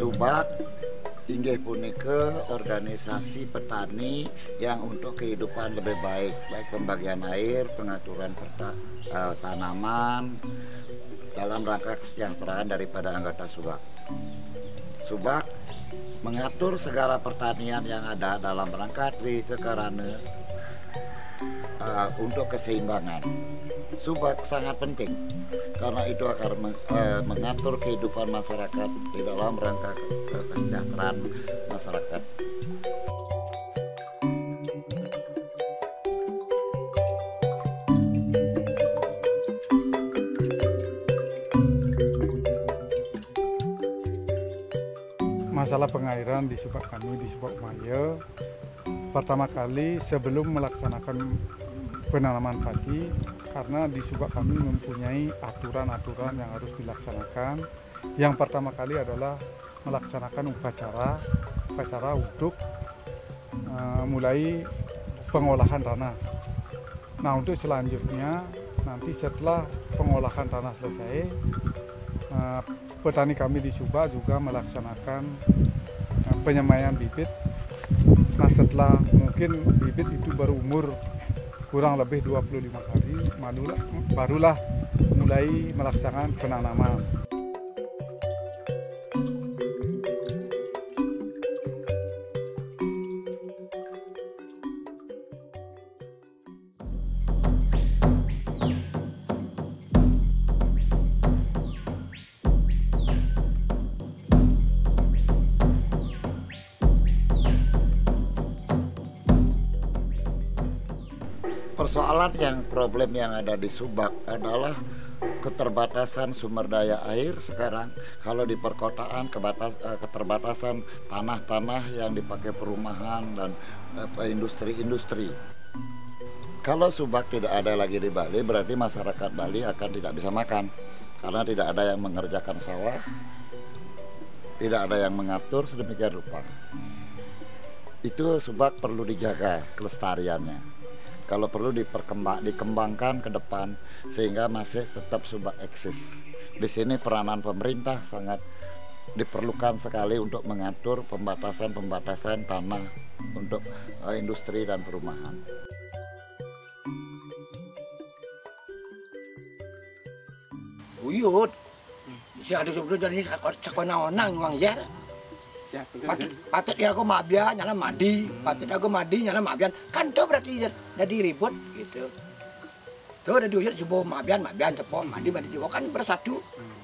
Subak inggih punika organisasi petani yang untuk kehidupan lebih baik, baik pembagian air, pengaturan tanaman dalam rangka kesejahteraan daripada anggota Subak. Subak mengatur segala pertanian yang ada dalam rangka Tritekarana untuk keseimbangan. Subak sangat penting karena itu akan mengatur kehidupan masyarakat di dalam rangka kesejahteraan masyarakat. Masalah pengairan di Subak kami di Subak Maya, pertama kali sebelum melaksanakan penanaman padi, karena di Subak kami mempunyai aturan-aturan yang harus dilaksanakan. Yang pertama kali adalah melaksanakan upacara untuk mulai pengolahan tanah. Nah, untuk selanjutnya nanti setelah pengolahan tanah selesai, petani kami di Subak juga melaksanakan penyemaian bibit. Nah, setelah mungkin bibit itu baru umur kurang lebih 25 hari, barulah mulai melaksanakan penanaman. Persoalan problem yang ada di Subak adalah keterbatasan sumber daya air sekarang. Kalau di perkotaan keterbatasan tanah-tanah yang dipakai perumahan dan industri-industri. Kalau Subak tidak ada lagi di Bali, berarti masyarakat Bali akan tidak bisa makan karena tidak ada yang mengerjakan sawah, tidak ada yang mengatur sedemikian rupa. Itu Subak perlu dijaga kelestariannya. Kalau perlu dikembangkan ke depan sehingga masih tetap Subak eksis. Di sini peranan pemerintah sangat diperlukan sekali untuk mengatur pembatasan tanah untuk industri dan perumahan. Uyut, si ada sebelum jadi sekolah-onang memang ya. Patut dia aku mabian, nyala madi. Patut aku madi, nyala mabian. Kan itu berarti jadi ribut gitu. Tuh ada diuyut coba mabian, cepo madi juga kan bersatu.